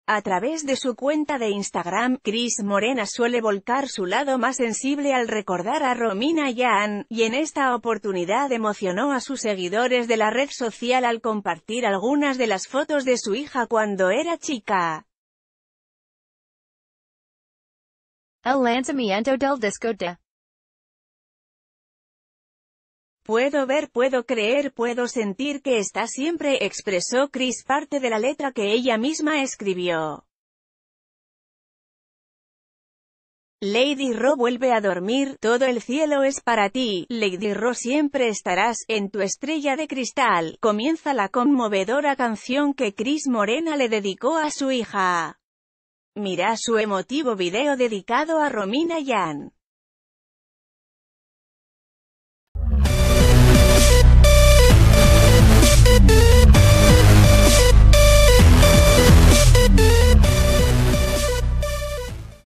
A través de su cuenta de Instagram, Cris Morena suele volcar su lado más sensible al recordar a Romina Yan, y en esta oportunidad emocionó a sus seguidores de la red social al compartir algunas de las fotos de su hija cuando era chica. El lanzamiento del disco de Puedo ver, puedo creer, puedo sentir que está siempre, expresó Cris parte de la letra que ella misma escribió. Lady Ro vuelve a dormir, todo el cielo es para ti, Lady Ro siempre estarás, en tu estrella de cristal, comienza la conmovedora canción que Cris Morena le dedicó a su hija. Mira su emotivo video dedicado a Romina Yan.